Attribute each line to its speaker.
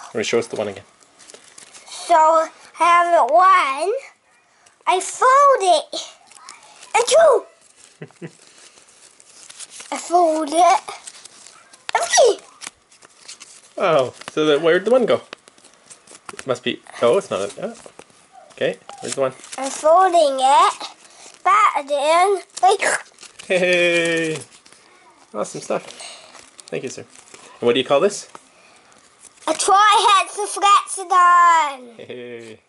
Speaker 1: Or show us the one again.
Speaker 2: So I have one. I fold it. And two. I fold it. And three.
Speaker 1: Oh, so where'd the one go? It must be. Oh, it's not. Oh. Okay, where's the one?
Speaker 2: I'm folding it back in.
Speaker 1: Hey! Awesome stuff. Thank you, sir. And what do you call this?
Speaker 2: A tri-hexa-flexagon.
Speaker 1: Hey!